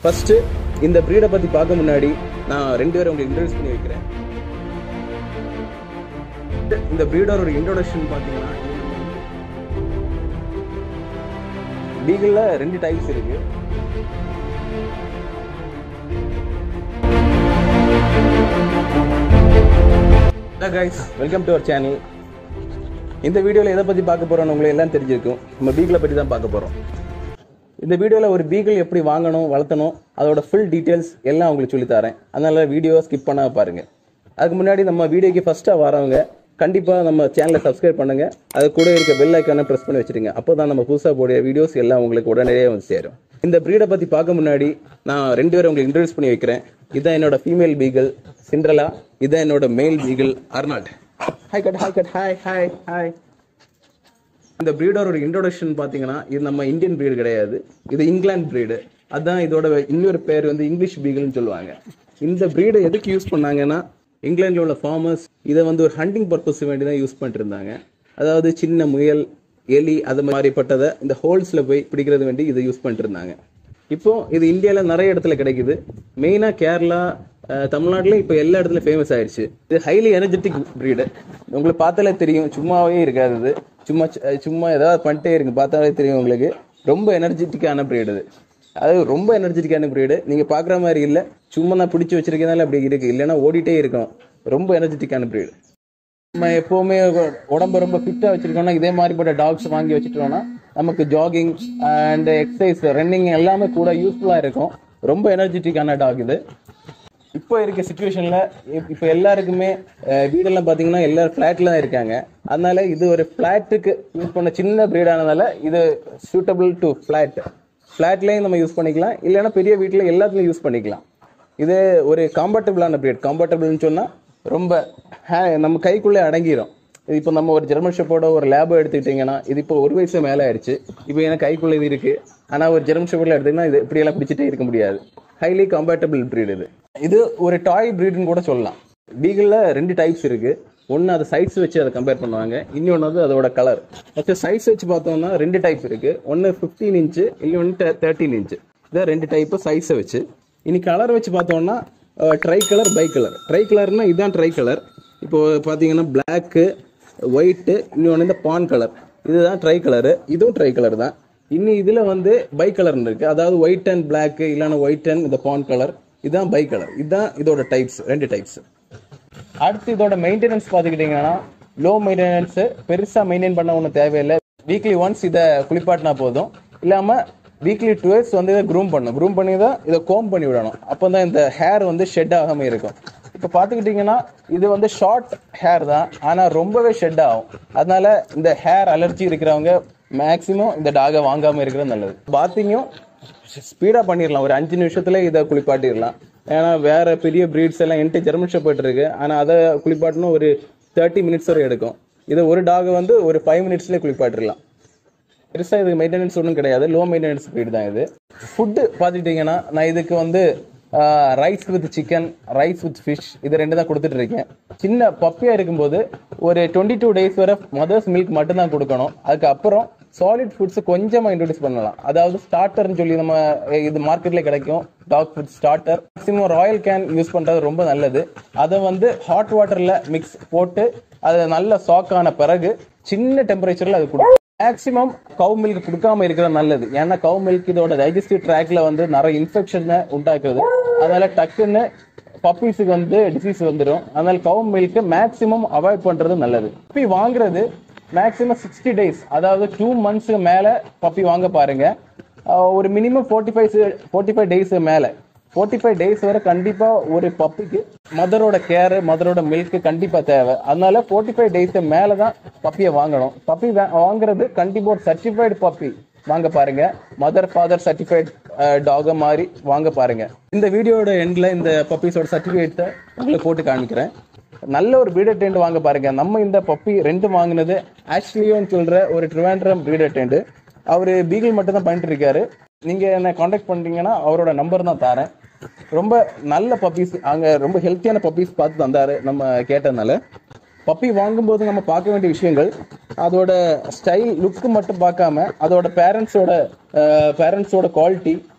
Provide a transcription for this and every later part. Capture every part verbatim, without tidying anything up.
First இந்த பிரீடை பத்தி பார்க்க முன்னாடி நான் ரெண்டு பேரும் உங்களுக்கு இன்ட்ரோடியூஸ் பண்ணி வைக்கிறேன். இந்த பிரீடோட இன்ட்ரோடக்ஷன் பாத்தீங்கன்னா பீகிள்ல ரெண்டு டைப்ஸ் இருக்கு. Hello guys, welcome to our channel. இந்த வீடியோவில் எதை பற்றி பார்க்க போகிறோம்னு உங்களுக்கு எல்லாம் தெரிஞ்சிருக்கும். நம்ம பீகிளை பற்றி தான் பார்க்க போகிறோம். இந்த வீடியோவில் ஒரு பீகிள் எப்படி வாங்கணும், வளர்த்தணும், அதோட ஃபுல் டீட்டெயில்ஸ் எல்லாம் உங்களுக்கு சொல்லித்தரேன். அதனால வீடியோ ஸ்கிப் பண்ணாம பாருங்கள். அதுக்கு முன்னாடி நம்ம வீடியோக்கு ஃபஸ்ட்டாக வரவங்க கண்டிப்பாக நம்ம சேனலை சப்ஸ்கிரைப் பண்ணுங்கள். அது கூட இருக்க பெல் ஐக்கானை ப்ரெஸ் பண்ணி வச்சுருங்க. அப்போ தான் நம்ம புதுசாக போடிய வீடியோஸ் எல்லாம் உங்களுக்கு உடனே வந்து சேரும். இந்த ப்ரீடை பற்றி பார்க்க முன்னாடி நான் ரெண்டு பேரும் உங்களுக்கு இன்ட்ரோடியூஸ் பண்ணி வைக்கிறேன். இதான் என்னோட ஃபீமேல் பீகிள் சிண்ட்ரலா, இதான் என்னோட male beagle Arnold. Hi cut hi cut hi hi hi. இந்த ப்ரீடோட இன்ட்ரோடக்ஷன் பார்த்தீங்கன்னா இது நம்ம இந்தியன் ப்ரீடு கிடையாது, இது இங்கிலாந்து ப்ரீடு. அதுதான் இதோட இன்னொரு பேர் வந்து இங்கிலீஷ் பீகிள்னு சொல்லுவாங்க. இந்த ப்ரீடை எதுக்கு யூஸ் பண்ணாங்கன்னா இங்கிலாண்டில் உள்ள ஃபார்மர்ஸ் இதை வந்து ஒரு ஹண்டிங் பர்பஸ் வேண்டி தான் யூஸ் பண்ணிட்டு இருந்தாங்க. அதாவது சின்ன முயல், எலி அது மாதிரிப்பட்டதை இந்த ஹோல்ஸில் போய் பிடிக்கிறது வேண்டி இதை யூஸ் பண்ணிட்டு இருந்தாங்க. இப்போ இது இந்தியாவில் நிறைய இடத்துல கிடைக்குது. மெயினாக கேரளா, தமிழ்நாட்டில் இப்போ எல்லா இடத்துலையும் ஃபேமஸ் ஆயிடுச்சு. இது ஹைலி எனர்ஜெட்டிக் ப்ரீடு. உங்களுக்கு பார்த்தாலே தெரியும், சும்மாவே இருக்காது. இது சும்மா சும்மா ஏதாவது பண்ணிட்டே இருக்கு, பார்த்தாலே தெரியும் உங்களுக்கு. ரொம்ப எனர்ஜெட்டிக்கான ப்ரீடு இது. அது ரொம்ப எனர்ஜெட்டிக்கான ப்ரீடு. நீங்கள் பார்க்குற மாதிரி இல்லை, சும்மா நான் பிடிச்சி வச்சிருக்கனால அப்படி இருக்கு, இல்லைன்னா ஓடிட்டே இருக்கும். ரொம்ப எனர்ஜெட்டிக்கான ப்ரீடு. நம்ம எப்போவுமே உடம்பு ரொம்ப ஃபிட்டாக வச்சிருக்கோம்னா இதே மாதிரிப்பட்ட டாக்ஸ் வாங்கி வச்சுட்டோம்னா நமக்கு ஜாகிங் அண்ட் எக்ஸசைஸ், ரன்னிங் எல்லாமே கூட யூஸ்ஃபுல்லாக இருக்கும். ரொம்ப எனர்ஜெட்டிக்கான டாக் இது. இப்போ இருக்க சுச்சுவேஷனில் இப்போ எல்லாருக்குமே வீடெல்லாம் பார்த்தீங்கன்னா எல்லாரும் ஃப்ளாட்டில் தான் இருக்காங்க. அதனால இது ஒரு ஃப்ளாட்டுக்கு யூஸ் பண்ண சின்ன ப்ரீடானதால இது சூட்டபிள் டு ஃப்ளாட். ஃப்ளாட்லேயும் நம்ம யூஸ் பண்ணிக்கலாம், இல்லைன்னா பெரிய வீட்டில் எல்லாத்துலையும் யூஸ் பண்ணிக்கலாம். இது ஒரு காம்பர்டபுளான ப்ரீட். காம்பர்டபுள்னு சொன்னால் ரொம்ப ஹே நம்ம கைக்குள்ளே அடங்கிடும். இது இப்போ நம்ம ஒரு ஜெர்மன் ஷெப்பர்டோ ஒரு லேபோ எடுத்துக்கிட்டிங்கன்னா இது இப்போ ஒரு வயசு மேலே ஆயிடுச்சு. இப்போ எனக்கு கைக்குள்ளே இது இருக்குது. ஆனால் ஒரு ஜெர்மன் ஷெப்பர்டில் எடுத்திங்கன்னா இது இப்படியெல்லாம் பிடிச்சிட்டே இருக்க முடியாது. ஹைலி காம்பேட்டபிள் ப்ரீட் இது. இது ஒரு டாய் ப்ரீடுன்னு கூட சொல்லலாம். பீகிளில் ரெண்டு டைப்ஸ் இருக்குது. ஒன்று அதை சைஸ் வச்சு அதை கம்பேர் பண்ணுவாங்க, இன்னொன்று வந்து அதோட கலர். ஃபஸ்ட்டு சைஸ் வச்சு பார்த்தோம்னா ரெண்டு டைப் இருக்குது. ஒன்று ஃபிஃப்டீன் இன்ச்சு, இன்னொன்று தேர்ட்டீன் இன்ச்சு. இதான் ரெண்டு டைப்பு சைஸை வச்சு. இனி கலர் வச்சு பார்த்தோம்னா tri colour, bi colour. Tri கலர்னா இதுதான் ட்ரை கலர். இப்போ பார்த்தீங்கன்னா பிளாக்கு, ஒயிட்டு, இன்னொன்று இந்த பான் கலர், இதுதான் ட்ரை கலரு. இதுவும் ட்ரை கலர் தான். இன்னும் இதில் வந்து பை கலர்னு இருக்குது. அதாவது ஒயிட் அண்ட் பிளாக்கு, இல்லைன்னா ஒயிட் அண்ட் இந்த பான் கலர், இதுதான் பை கலர். இதுதான் இதோட டைப்ஸ், ரெண்டு டைப்ஸ். அடுத்து இதோட மெயின்டெனன்ஸ் பார்த்துக்கிட்டிங்கன்னா லோ மெயின்டெனன்ஸு, பெருசாக மெயின்டைன் பண்ண ஒன்றும் தேவையில்லை. வீக்லி ஒன்ஸ் இதை குளிப்பாட்டினா போதும். இல்லாமல் வீக்லி டுவேஸ் வந்து இதை க்ரூம் பண்ணணும். க்ரூம் பண்ணி தான் இதை கோம் பண்ணி விடணும். அப்போ தான் இந்த ஹேர் வந்து ஷெட் ஆகாமல் இருக்கும். இப்போ பார்த்துக்கிட்டிங்கன்னா இது வந்து ஷார்ட் ஹேர் தான், ஆனால் ரொம்பவே ஷெட் ஆகும். அதனால இந்த ஹேர் அலர்ஜி இருக்கிறவங்க மேக்ஸிமம் இந்த டாகை வாங்காமல் இருக்கிறது நல்லது. பாத்திங்கும் ஸ்பீடாக பண்ணிடலாம், ஒரு அஞ்சு நிமிஷத்துல இதை குளிப்பாட்டிடலாம். ஏன்னா வேற பெரிய ப்ரீட்ஸ் எல்லாம் என்கிட்ட ஜெர்மன் ஷெப்பர்ட் இருக்கு, ஆனால் அதை குளிப்பாட்டணும் ஒரு தேர்ட்டி மினிட்ஸ் வரை எடுக்கும். இது ஒரு டாகை வந்து ஒரு ஃபைவ் மினிட்ஸ்லேயே குளிப்பாட்டிடலாம். பெருசாக இதுக்கு மெயின்டெனன்ஸ் ஒன்றும் கிடையாது, லோ மெயின்டெனன்ஸ் ப்ரீட் தான் இது. ஃபுட்டு பார்த்துக்கிட்டிங்கன்னா நான் இதுக்கு வந்து rice with chicken, rice with fish, இது ரெண்டு தான் கொடுத்துட்டு இருக்கேன். சின்ன பப்பியாக இருக்கும்போது ஒரு டுவெண்ட்டி டூ டேஸ் வரை மதர்ஸ் மில்க் மட்டும்தான் கொடுக்கணும். அதுக்கப்புறம் சாலிட் ஃபுட்ஸ் கொஞ்சமாக இன்ட்ரடியூஸ் பண்ணலாம். அதாவது ஸ்டார்டர்னு சொல்லி நம்ம இது மார்க்கெட்ல கிடைக்கும், dog food starter. Maximum Royal Canin use பண்ணுறது ரொம்ப நல்லது. அதை வந்து ஹாட் வாட்டரில் மிக்ஸ் போட்டு அது நல்ல சாக்கான பிறகு சின்ன டெம்பரேச்சரில் அது கொடுக்கும். மேக்ஸிமம் கவு மில்க் கொடுக்காம இருக்கிறது நல்லது. ஏன்னா கவு மில்க் இதோட டைஜஸ்டிவ் ட்ராக்ல வந்து நிறைய இன்ஃபெக்ஷனை உண்டாக்குது. அதனால டக்குன்னு பப்பீஸுக்கு வந்து டிசீஸ் வந்துடும். அதனால கவு மில்க் மேக்ஸிமம் அவாய்ட் பண்றது நல்லது. பப்பி வாங்குறது மேக்ஸிமம் சிக்ஸ்டி டேஸ், அதாவது டூ மந்த்ஸுக்கு மேலே பப்பி வாங்க பாருங்க. ஒரு minimum forty five forty five days மேலே ஃபோர்ட்டி ஃபைவ் டேஸ் வரை கண்டிப்பாக ஒரு பப்பிக்கு மதரோட கேரு, மதரோட மில்க்கு கண்டிப்பாக தேவை. அதனால ஃபோர்ட்டி ஃபைவ் டேஸ் மேலே தான் பப்பியை வாங்கணும். பப்பி வாங்குறது கண்டிப்பாக ஒரு சர்டிஃபைடு பப்பி வாங்க பாருங்க. மதர் ஃபாதர் சர்டிஃபைட் டாக மாதிரி வாங்க பாருங்க. இந்த வீடியோட எண்ட்ல இந்த பப்பீஸோட சர்டிஃபிகேட்டை உங்களுக்கு போட்டு காமிக்கிறேன். நல்ல ஒரு ப்ரீடர் டென்ட் வாங்க பாருங்க. நம்ம இந்த பப்பி ரெண்டு வாங்கினது ஆஷ்லியோன்னு சொல்ற ஒரு ட்ரிவாண்ட்ரம் ப்ரீடர் டென்ட். அவரு பீகிள் மட்டும் தான் பண்ணிட்டு இருக்காரு. நீங்க என்ன கான்டாக்ட் பண்றீங்கன்னா அவரோட நம்பர் தான் தரேன். ரொம்ப நல்ல பப்பீஸ், அங்க ரொம்ப ஹெல்த்தியான பப்பீஸ் பார்த்து தந்தாரு நம்ம கேட்டதுனால. பப்பி வாங்கும்போது நம்ம பார்க்க வேண்டிய விஷயங்கள் அதோட ஸ்டைல் லுக்கு மட்டும் பார்க்காம அதோட பேரண்ட்ஸோட பேரண்ட்ஸோட குவாலிட்டி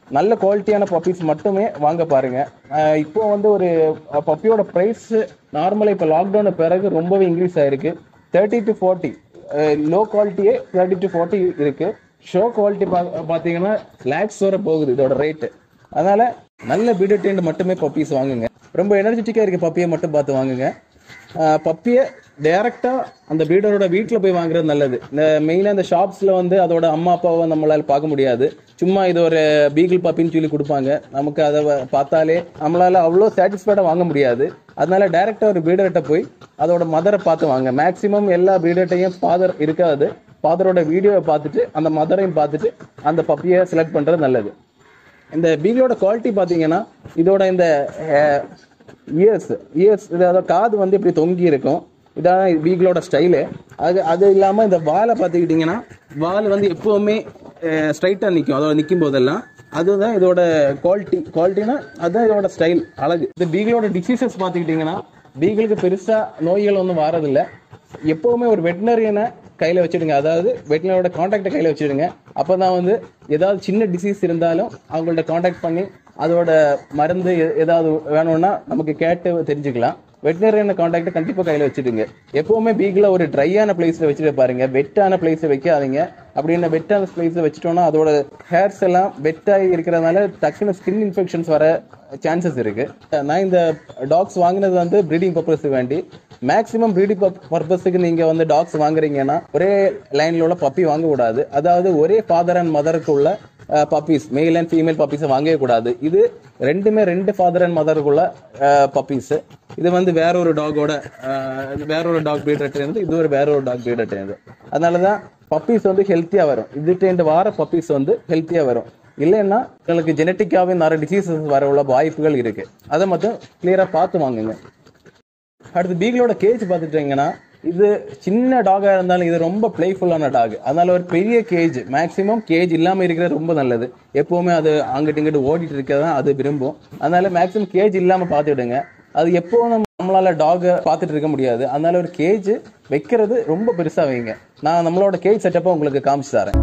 நல்ல குவாலிட்டியான பப்பீஸ் மட்டுமே வாங்க பாருங்க. இப்போ வந்து ஒரு பப்பியோட ப்ரைஸ் நார்மலாக இப்போ லாக்டவுன் பிறகு ரொம்பவே இன்க்ரீஸ் ஆயிருக்கு. தேர்ட்டி டு ஃபார்ட்டி லோ குவாலிட்டியே தேர்ட்டி டு ஃபார்ட்டி இருக்கு. ஷோ குவாலிட்டி பா பார்த்தீங்கன்னா லேக்ஸ் வர போகுது இதோட ரேட்டு. அதனால நல்ல பீடர் ட்ரெயின்டு மட்டுமே பப்பீஸ் வாங்குங்க. ரொம்ப எனர்ஜெட்டிக்காக இருக்க பப்பியை மட்டும் பார்த்து வாங்குங்க. பப்பியை டைரெக்டாக அந்த பீடரோட வீட்டில் போய் வாங்குறது நல்லது. இந்த மெயினாக இந்த ஷாப்ஸில் வந்து அதோட அம்மா அப்பாவை நம்மளால் பார்க்க முடியாது. சும்மா இது ஒரு பீகிள் பப்பின்னு சொல்லி கொடுப்பாங்க. நமக்கு அதை பார்த்தாலே நம்மளால் அவ்வளோ சாட்டிஸ்ஃபைடாக வாங்க முடியாது. அதனால டைரெக்டாக ஒரு பீடர்கிட்ட போய் அதோட மதரை பார்த்து வாங்க. மேக்ஸிமம் எல்லா பீடர்ட்டையும் ஃபாதர் இருக்காது. ஃபாதரோட வீடியோவை பார்த்துட்டு அந்த மதரையும் பார்த்துட்டு அந்த பப்பியை செலக்ட் பண்ணுறது நல்லது. இந்த பீகிளோட குவாலிட்டி பார்த்தீங்கன்னா இதோட இந்த இயர்ஸ் இயர்ஸ் இதோட காது வந்து இப்படி தொங்கி இருக்கும். இதான் பீகிளோட ஸ்டைலு. அது அது இல்லாமல் இந்த வாலை பார்த்துக்கிட்டிங்கன்னா வால் வந்து எப்போவுமே ஸ்ட்ரைட்டாக நிற்கும். அதோட நிற்கும் போதெல்லாம் அதுதான் இதோட குவாலிட்டி. குவாலிட்டினா அதுதான் இதோட ஸ்டைல், அழகு. இந்த பீகிளோட டிசீசஸ் பார்த்துக்கிட்டிங்கன்னா பீகிளுக்கு பெருசாக நோய்கள் ஒன்றும் வரதில்லை. எப்போவுமே ஒரு வெட்டினரியனை கையில் வச்சுடுங்க. அதாவது வெட்டினரோட கான்டாக்டை கையில் வச்சுடுங்க. அப்போ தான் வந்து ஏதாவது சின்ன டிசீஸ் இருந்தாலும் அவங்கள்ட்ட கான்டாக்ட் பண்ணி அதோட மருந்து ஏதாவது வேணும்னா நமக்கு கேட்டு தெரிஞ்சுக்கலாம். வெட்டினரியான கான்டாக்டை கண்டிப்பாக கையில் வச்சுடுங்க. எப்போவுமே பீகிளை ஒரு ட்ரையான பிளேஸில் வச்சுட்டு பாருங்க. வெட்டான பிளேஸை வைக்காதீங்க. அப்படின்னு வெட்டான பிளேஸில் வச்சுட்டோம்னா அதோட ஹேர்ஸ் எல்லாம் வெட்டாகி இருக்கிறதுனால டக்குன்னு ஸ்கின் இன்ஃபெக்ஷன்ஸ் வர சான்சஸ் இருக்கு. நான் இந்த டாக்ஸ் வாங்கினது வந்து ப்ரீடிங் பர்பஸுக்கு வேண்டி. மேக்ஸிமம் ப்ரீடிங் பர்பஸுக்கு நீங்க வந்து டாக்ஸ் வாங்குறீங்கன்னா ஒரே லைன்ல உள்ள பப்பி வாங்கக்கூடாது. அதாவது ஒரே ஃபாதர் அண்ட் மதருக்கு உள்ள பப்பீஸ், மேல் அண்ட் ஃபீமேல் பப்பீஸை வாங்கவே கூடாது. இது ரெண்டுமே ரெண்டு ஃபாதர் அண்ட் மதருக்குள்ள பப்பீஸ். இது வந்து வேற ஒரு டாகோட வேற ஒரு டாக் ப்ரீடர் இருந்து இது ஒரு வேற ஒரு டாக் ப்ரீடர் இருந்து. அதனாலதான் பப்பீஸ் வந்து ஹெல்த்தியா வரும். இது வார பப்பீஸ் வந்து ஹெல்த்தியா வரும். இல்லைன்னா உங்களுக்கு ஜெனட்டிக்காவே நிறைய டிசீசஸ் வர உள்ள வாய்ப்புகள் இருக்கு. அதை மட்டும் கிளியரா பார்த்து வாங்குங்க. அடுத்து பீகிளோட கேஜ் பார்த்துட்டீங்கன்னா இது சின்ன டாகா இருந்தாலும் இது ரொம்ப பிளேஃபுல்லான டாக். அதனால ஒரு பெரிய கேஜ், மேக்சிமம் கேஜ் இல்லாமல் இருக்கிறது ரொம்ப நல்லது. எப்பவுமே அது அங்கிட்டு இங்கிட்டு ஓடிட்டு இருக்கிறதா அது விரும்பும். அதனால மேக்சிமம் கேஜ் இல்லாமல் பார்த்துடுங்க. அது எப்போ நம்மளால டாகை பார்த்துட்டு இருக்க முடியாது. அதனால ஒரு கேஜ் வைக்கிறது ரொம்ப பெருசா வைங்க. நான் நம்மளோட கேஜ் செட்டப்பை உங்களுக்கு காமிச்சு தரேன்.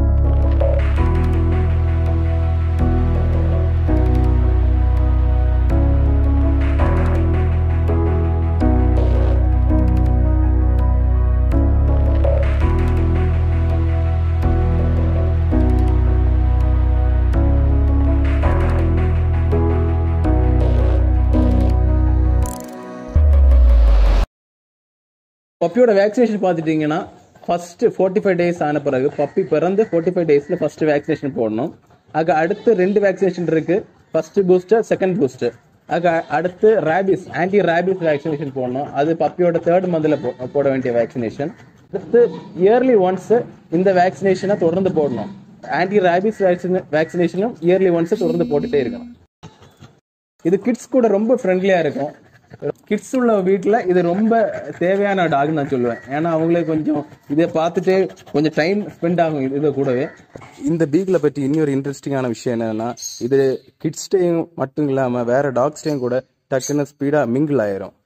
பப்பியோட வேக்சினேஷன் பார்த்துட்டீங்கன்னா ஃபர்ஸ்ட் ஃபோர்ட்டி ஃபைவ் டேஸ் ஆன பிறகு பப்பி பிறந்து ஃபோர்ட்டி ஃபைவ் டேஸ்ல ஃபர்ஸ்ட் வேக்சினேஷன் போடணும். அதுக்கு அடுத்து ரெண்டு வேக்சினேஷன் இருக்கு. First booster, second booster. அதுக்கு அடுத்து ரேபிஸ், ஆன்டி ரேபிஸ் வேக்சினேஷன் போடணும். அது பப்பியோட தேர்ட் மந்த்ல போட வேண்டிய வேக்சினேஷன். அடுத்து இயர்லி ஒன்ஸ் இந்த வேக்சினேஷனை தொடர்ந்து போடணும். ஆன்டி ரேபிஸ் வேக்சினேஷனும் இயர்லி ஒன்ஸ் தொடர்ந்து போட்டுட்டே இருக்கணும். இது கிட்ஸ் கூட ரொம்ப ஃப்ரெண்ட்லியா இருக்கும். கிட்ஸ் உள்ள வீட்டில் இது ரொம்ப தேவையான டாக்னு நான் சொல்லுவேன். ஏன்னா அவங்களுக்கு கொஞ்சம் இதை பார்த்துட்டு கொஞ்சம் டைம் ஸ்பெண்ட் ஆகும் இதை கூடவே. இந்த பீகிளை பற்றி இன்னொரு இன்ட்ரெஸ்டிங்கான விஷயம் என்னன்னா இது கிட்ஸ்டையும் மட்டும் இல்லாமல் வேற டாக்ஸ்டையும் கூட டக்குன்னு ஸ்பீடாக மிங்கிள் ஆயிரும்.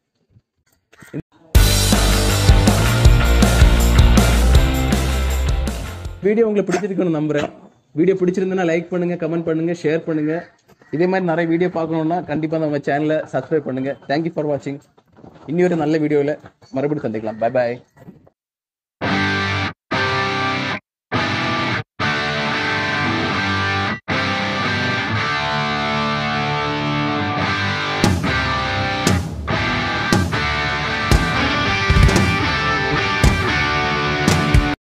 வீடியோ உங்களுக்கு பிடிச்சிருக்குன்னு நம்புறேன். வீடியோ பிடிச்சிருந்தனா லைக் பண்ணுங்க, கமெண்ட் பண்ணுங்க, ஷேர் பண்ணுங்க. இதே மாதிரி நிறைய வீடியோ பார்க்கணும்னா கண்டிப்பாக நம்ம சேனலை சப்ஸ்கிரைப் பண்ணுங்க. தேங்க்யூ ஃபார் வாட்சிங். இன்னொரு நல்ல வீடியோவில் மறுபடியும் சந்திக்கலாம். பை பாய்.